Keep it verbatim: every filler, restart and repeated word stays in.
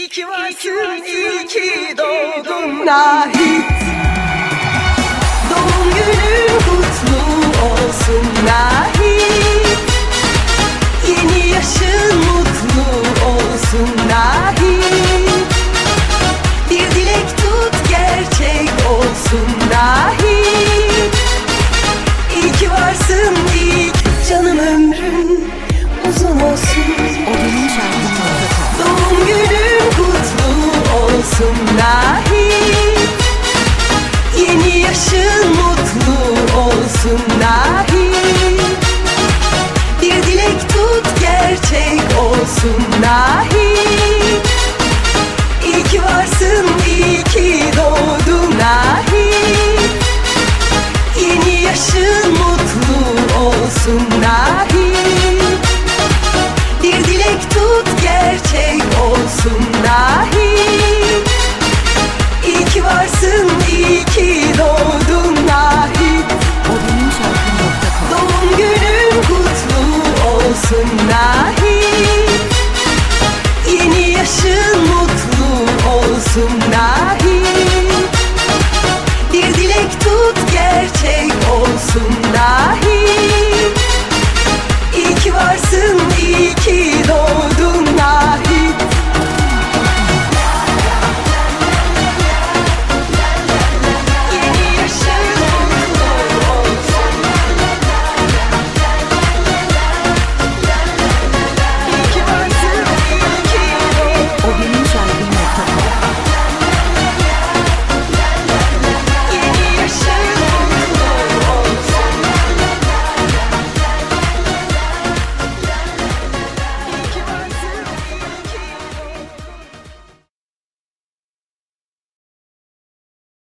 İyi ki varsın, iyi ki doğdun Nahit. Doğum günün kutlu olsun Nahit. Yeni yaşın mutlu olsun Nahit. Bir dilek tut gerçek olsun Nahit. İyi ki varsın, iyi ki canım ömrün uzun olsun. Doğum günün kutlu olsun Nahit. Yeni yaşın mutlu olsun Nahit. Bir dilek tut gerçek olsun Nahit. İyi ki varsın, iyi ki doğdun Nahit. Yeni yaşın mutlu olsun Nahit. Bir dilek tut gerçek olsun Nahit. İyi ki varsın, iyi ki doğdun Nahit. Doğum günün kutlu olsun Nahit. Yeni yaşın mutlu olsun Nahit.